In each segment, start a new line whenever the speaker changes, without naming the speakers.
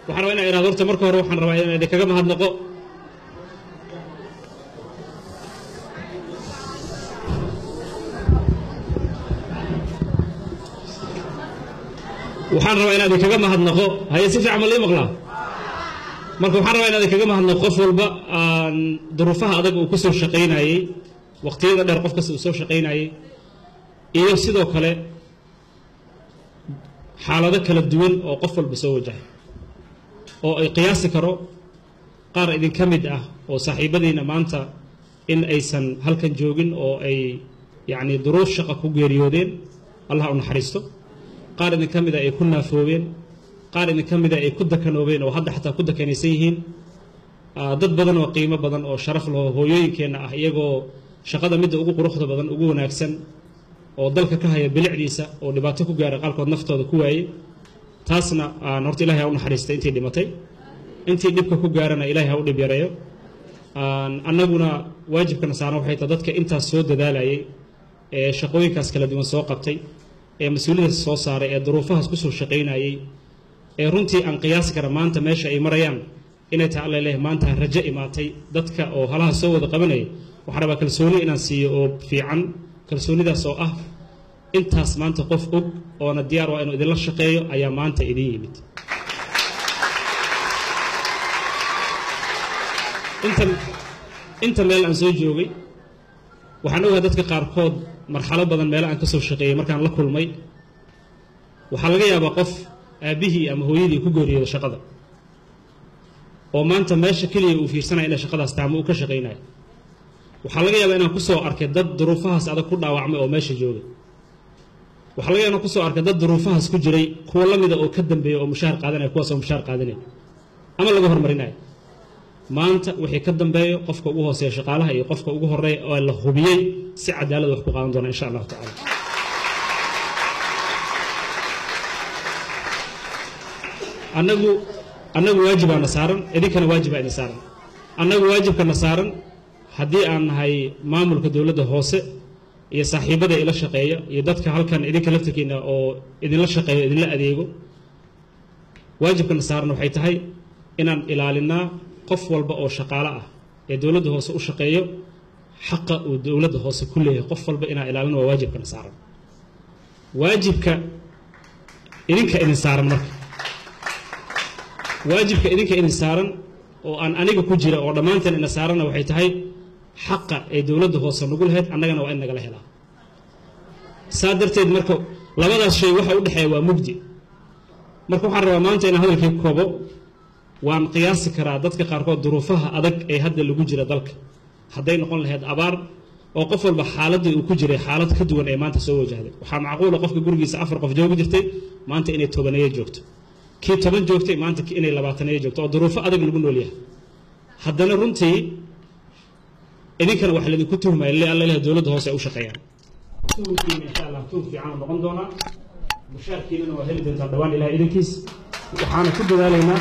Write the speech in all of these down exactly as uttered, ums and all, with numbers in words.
waxaan rabaa inaan iraado horta marka hore waxaan rabaa inaan idinkaga mahadnaqo waxaan rabaa inaan idinkaga mahadnaqo haye si fiican ma lii maqlaa marka waxaan rabaa inaan idinkaga mahadnaqo qof walba aan duruufaha adag uu ku soo shaqaynayay waqtiyada dheer qof kasta uu soo shaqaynayay iyo sidoo kale xaalado kala duwan oo qof walba soo wajahay oo ay qiyaasi karo qaar idin ka mid ah oo saaxiibadiina maanta in aysan halkan joogin oo ay yacni duruuf shaqa ku geeriyoodeen allah u naxariisto qaar idin ka mid ah ay ku naafoobeen qaar idin ka mid ah ay ku dakanoobeen oo hadda xataa ku dakanaysan yihiin dad badan oo qiimo badan oo sharaf leh oo hooyooyinkeenna ah iyagoo shaqada midda ugu quruxda badan ugu wanaagsan oo dalka ka haya bilicdiisa oo dhibaato ku gaaray qaalkood naftooda ku waayey taasna aan horta ilaahay ha u naxariistay intii dhimatay intii dhibka ku gaarana ilaahay ha u dhib yareeyo annaguna waajibkana saaran waxay tahay dadka intaas soo dadaalayay ee shaqooyinkaas kala duwan soo qabtay ee mas-uuliyadaas soo saaray ee duruufahaas ku soo shaqaynayay ee runtii aan qiyaasi kara maanta meesha ay marayaan inay tahay alla ilaahay maanta rajo imaatay dadka oo halaha soo wada qabanayay waxaan rabaa kalsooni inaan siiyo oo fiican kalsoonidaas oo ah intaas maanta qof og oona diyaar waa inuu idinla shaqeeyo ayaa maanta idin yimid inta inta meel aan soo joogay waxaan ogahay dadka qaarkood marxalo badan meelo aan ka soo shaqeeyey markaan la kulmay waxaa laga yaabaa qof aabbihii ama hooyadii ku geeriyooda shaqada oo maanta meesha keliya uu fiirsanaya inay shaqadaas taamo uu ka shaqaynayo waxaa laga yaabaa inaan ku soo arkay dad duruufahaas adag ku dhaawacmay oo meesha jooga waxaa laga yaabaa inaan ku soo arkay dad duruufahaas ku jiray kuwa la mida oo ka dambeeya oo mushaar qaadanaya kuwaas oo mushaar qaadanaya ama laga hormarinayo maanta wixii ka dambeeyo qofka ugu hooseeya shaqaalaha iyo qofka ugu horeeya oo la hubiyey si cadaalad wax ku qaadan doona insha allahu tacaala annagu annagu waajibaana saaran idinkana waajibaa idin saaran annagu waajibkana saaran haddii aan nahay maamulka dowladda hoose iyo saaxiibada ila shaqeeya iyo dadka halkan idinka laftirkiina oo idinla shaqeeyo idinla adeego waajibkana saaran waxay tahay inaan ilaalinaa qof walba oo shaqaale ah ee dowladda hoose u shaqeeyo xaqa uu dowladda hoose ku leeyahay qof walba inaan ilaalino waa waajibkana saaran waajibka idinka idin saaran marka waajibka idinka idin saaran oo aan aniga ku jira oo dhammaanteen ina saarana waxay tahay xaqa ee dowladda hoose nagu lahayd annagana waa in nagala helaa saa darteed marka labadaas shay waxa u dhexeeya waa mugdi marka waxaan rabaa maanta inaan hadalkii koobo waan qiyaasi karaa dadka qaarkood duruufaha adag ee hadda lagu jira dalka hadday noqon lahayd abaar oo qof walba xaaladii uu ku jiray xaalad ka duwan ee maanta soo wajahday waxaa macquula qofka gurigiisa afar qof joogi jirtay maanta inay tobaneeyo joogto kii toban joogtay maanta inay labaataneeyo joogto oo duruufo adag lagu nool yahay haddana runtii idinkana waxa laydinku tuhmaya le alla ilaha dowladda hoose ay u shaqeeyaan tuhunkiina insha allah tuhun fiican noqon doonaa mushaarkiinana waa heli doontaa dhawaan ilaha idinkiis waxaana ku dadaalaynaa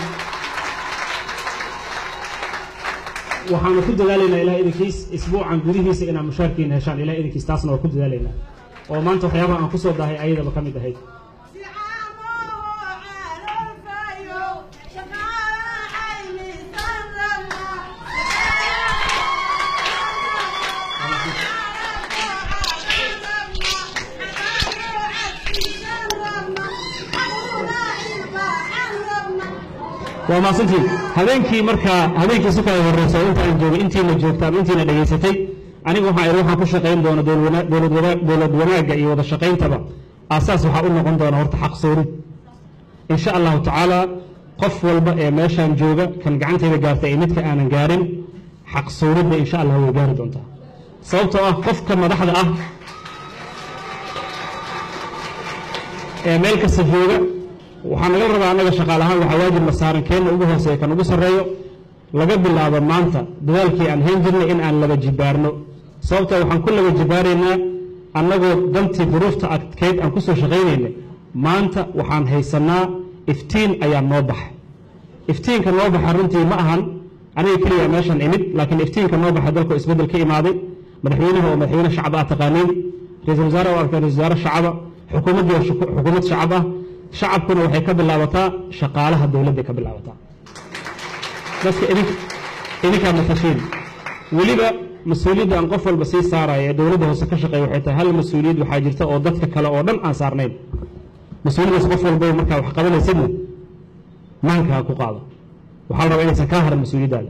waxaanu ku dadaalaynaa ilaah idinkiis isbuucan gudihiisa inaan mushaarkiina heshaan ilaah idinkiis taasna waa ku dadaalaynaa oo maanta waxyaabaha aan ku soo dahay ayadaba ka mid ahayd waa maasantiin habeenkii markaa habeenkii si kala horeysa intaan joogay intiina joogta ama intiina dhageysatay aniga waxaan idhi waxaan ku shaqayn doona dowlad wanaagga iyo wada shaqayntaba aasaas waxaa u noqon doona horta xaq soorid insha allahu tacaala qof walba ee meeshaan jooga kan gacantayda gaartay ee midka aanan gaarin xaq sooridda insha allah way gaari doontaa sababtoo ah qofka madaxda ah ee meel kasta jooga waxaa naga rabaa annaga shaqaalahaan waxaa waajib la saaran keenna ugu hooseeya kan ugu sarreeyo laga bilaabo maanta dadaalkii aan hayn jirnay in aan laba jibaarno sababtoo waxaan ku laba jibaaraynaa annagoo dantii duruufta adkeyd aan ku soo shaqaynayna maanta waxaan haysannaa iftiin ayaa noo baxay iftiinka noo baxa runtii ma ahan aniga keliya meeshan imid laakiin iftiinka noo baxa dalkoo isbeddel ka imaaday madaxweynaha oo madaxweyne shacab ah taqaaniin ra-iisul wasaare oo arka ra-isul wasaare shacaba xukuumaddii xukuumad shacab ah shacabkuna waxay ka bilaabataa shaqaalaha dowladda ka bilaabataa dadka idin idinka mafashiin waliba mas'uuliyadda aan qof walba sii saaraya ee dowladda hoose ka shaqeeya waxay tahay hal mas'uuliyad waxaa jirta oo dadka kale oo dhan aan saarnayn mas'uuliyaddaas qof walba markaa wax qabanaysidna maanka ha ku qaado waxaa la rabaa inaysan kaa harin mas-uuliyaddaada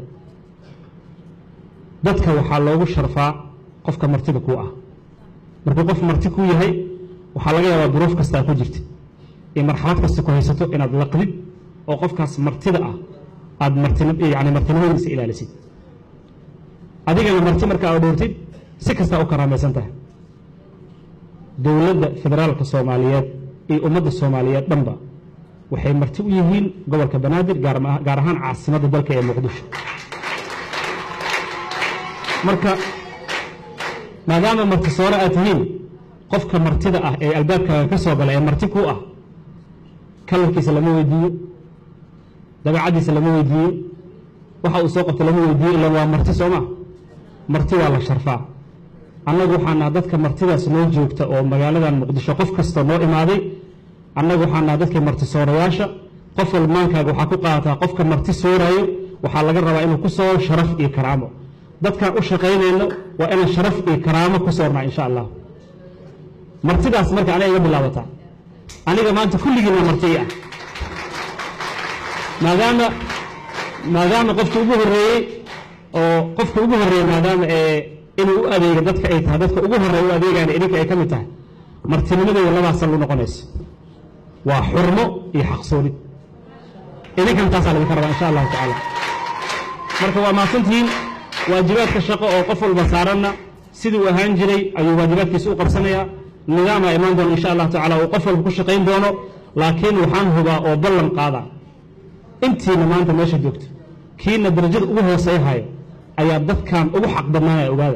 dadka waxaa loogu sharfaa qofka martida ku ah markuu qof marti ku yahay waxaa laga yaabaa duruuf kastaa ku jirta iyo marxalad kasta ku haysato inaad laqdid oo qofkaas martida ah aad martina yani martinimadiisa ilaalisid adigana marti marka aad dhowrtid si kasta u karaamaysan tahay dowladda federaalka Soomaaliyeed iyo ummadda Soomaaliyeed dhanba waxay marti u yihiin gobolka Banaadir gaar ahaan caasimadda dalka ee Muqdisho marka maadaama marti soora aad tihiin qofka martida ah ee albaabka ka soo galay ee marti ku ah kalarkiisa lama weydiiyo dabeecadiisa lama weydiiyo waxa uu soo qabtay lama weydiiyo ilaa waa marti Sooma marti waa la sharfaa annagu waxaana dadka martidaas noo joogta oo magaaladan Muqdisho qof kasta noo imaaday annagu waxaana dadka marti soorayaasha qof walmaankaaga waxa ku qaataa qofka marti soorayo waxa laga rabaa inuu ku soo sharaf iyo karaamo dadka u shaqeynayno waa inaan sharaf iyo karaamo ku soornaa insha Allah martidaas marka aniga iga bilaabata aniga maanta kulligiina marti ah maadaama maadaama qofka ugu horeeyay oo qofka ugu horeeyay maadaama ee inuu u adeego dadka ay tahay dadka ugu horeeyay u adeegaan idinka ay ka mid tahay martinimadooda labadaas sal u noqonayso waa xurmo iyo xaqsoonid idinkan taas la idinka rabaa insha Allah taala marka waa maasantiin waajibaadka shaqo oo qof walba saaranna sidii ahaan jiray ayuu waajibaadkiisa u qabsanayaa nidaam ay imaan doona insha Allah taala oo qof walba ku shaqeyn doono laakiin waxaan hubaa oo ballan qaada intiina maanta meesha joogto kiina darajada ugu hooseeyahay ayaa dadkan ugu xaq badnaanaya ogaada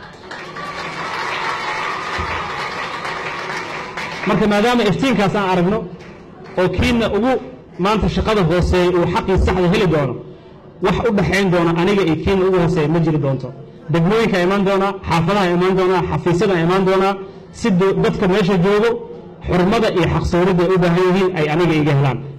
marka maadaama iftiinkaas aan aragno oo kiina ugu maanta shaqada hooseeyay uu xaqii saxda heli doono wax u dhaxayn doona aniga iyo kiina ugu hooseeyay ma jiri doonto degmooyinka imaan doona xaafadaha imaan doona xafiisyada imaan doona si dadka meesha joogo xurmada iyo xaqsoonida ay u baahan yihiin ay aniga iga helaan